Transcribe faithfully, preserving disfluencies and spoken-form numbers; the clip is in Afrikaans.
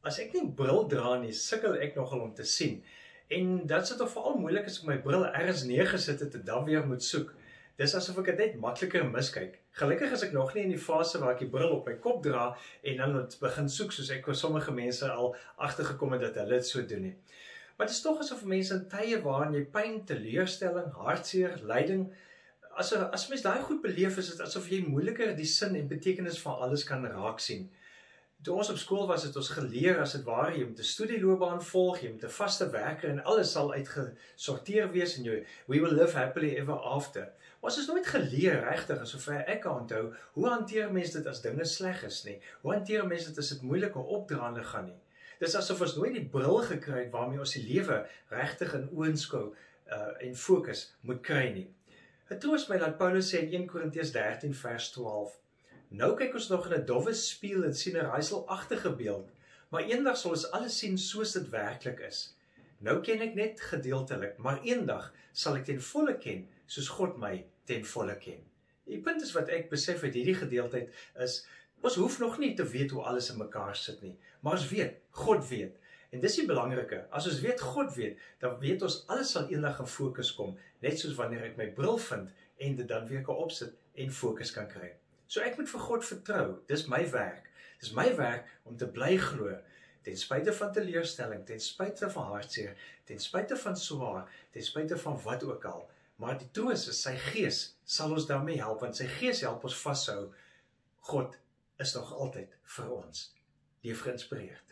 As ek nie bril dra nie, sukkel ek nogal om te sien. En dat is toch veral moeilik as ek my bril ergens neergesit het en dan weer moet soek. Dis asof ek dit net makliker miskyk. Gelukkig is ek nog nie in die fase waar ek die bril op my kop dra en dan moet begin soek soos ek vir sommige mense al agtergekom het dat hulle dit so doen nie. Maar dit is tog asof mense in tye waarin jy pyn, teleurstelling, hartseer, lyding, as as mens daai goed beleef, is dit asof jy moeiliker die sin en betekenis van alles kan raak sien. Toe ons op skool was, het ons geleer as dit ware, jy moet 'n studieloopbaan volg, jy moet 'n vaste werker en alles sal uitgesorteer wees en jy we will live happily ever after. Maar ons is nooit geleer regtig, sover ek kan onthou, hoe hanteer mense dit as dinge sleg is nie? Hoe hanteer mense dit as dit moeilike opdraande gaan nie? Dis asof ons nooit die bril gekry het waarmee ons die lewe regtig in oënskou uh, en fokus moet kry nie. Het troos my dat Paulus sê in een Korintiërs dertien vers twaalf. Nou kyk ons nog in 'n dowwe spieël en sien 'n raaiselagtige beeld, maar eendag sal ons alles sien soos dit werklik is. Nou ken ek net gedeeltelik, maar eendag sal ek ten volle ken, soos God my ten volle ken. Die punt is wat ek besef uit hierdie gedeeltheid is, ons hoef nog nie te weet hoe alles in mekaar sit nie, maar ons weet, God weet. En dis die belangrike, as ons weet God weet, dan weet ons alles sal eendag in fokus kom, net soos wanneer ek my bril vind en dit dan weer kan opsit en fokus kan kry. So ek moet vir God vertrou, dis my werk. Dis my werk om te bly glo, ten spyte van teleurstelling, ten spyte van hartseer, ten spyte van swaar, ten spyte van wat ook al. Maar die troos is, sy gees sal ons daarmee help, want sy gees help ons vashou. God is nog altyd vir ons. Leef geïnspireerd.